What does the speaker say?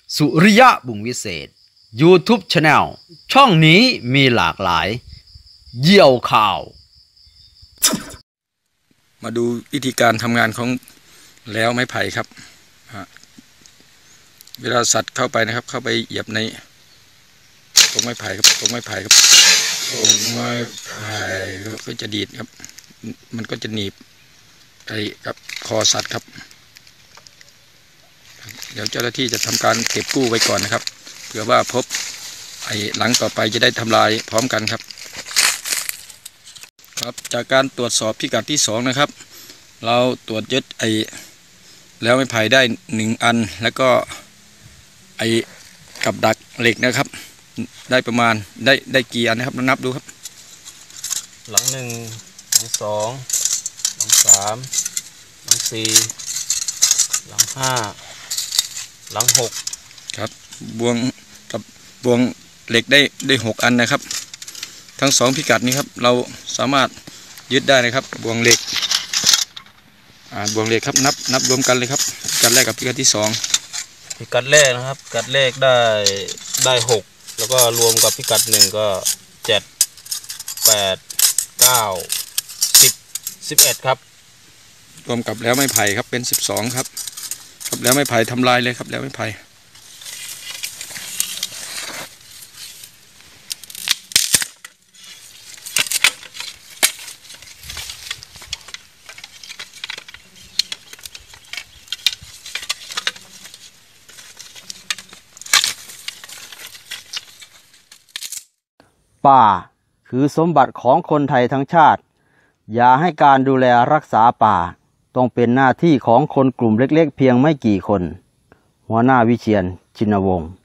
สุริยะบุญวิเศษ YouTube Channel ช่องนี้มีหลากหลายเยี่ยวข่าวมาดูวิธีการทำงานของแล้วไม้ไผ่ครับเวลาสัตว์เข้าไปนะครับเข้าไปเหยียบในตรงไม้ไผ่ครับตรงไม้ไผ่ครับตรงไม้ไผ่ก็จะดีดครับมันก็จะหนีบไปกับคอสัตว์ครับเดี๋ยวเจ้าหน้าที่จะทำการเก็บกู้ไว้ก่อนนะครับเผื่อว่าพบหลังต่อไปจะได้ทำลายพร้อมกันครับจากการตรวจสอบพิกัดที่2นะครับเราตรวจยึดแล้วไม้ไผ่ได้1อันแล้วก็กับดักเหล็กนะครับได้ประมาณได้กี่อันนะครับนับดูครับหลัง1หลัง2หลัง3หลัง4หลัง5หลัง6 ครับบวงกับบวงเหล็กได้6อันนะครับทั้ง2พิกัดนี้ครับเราสามารถยึดได้นะครับบวงเหล็กครับนับรวมกันเลยครับพิกัดแรกกับพิกัดที่2 พิกัดแรกนะครับพิกัดแรกได้6แล้วก็รวมกับพิกัด1ก็7 8 9 10 11ครับรวมกับแล้วไม้ไผ่ครับเป็น12ครับแล้วไม้ไผ่ทำลายเลยครับแล้วไม้ไผ่ป่าคือสมบัติของคนไทยทั้งชาติอย่าให้การดูแลรักษาป่าต้องเป็นหน้าที่ของคนกลุ่มเล็กๆเพียงไม่กี่คนหัวหน้าวิเชียร ชินวงศ์